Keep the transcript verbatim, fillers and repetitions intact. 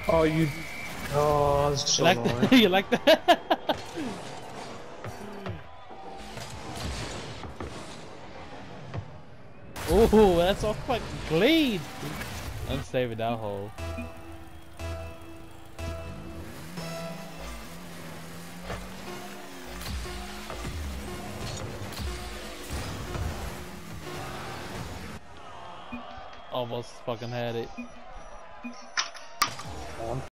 Oh, you. Oh, that's so You like annoying. that? You like that? Oh, that's all fucking clean. I'm saving that hole. Almost fucking had it.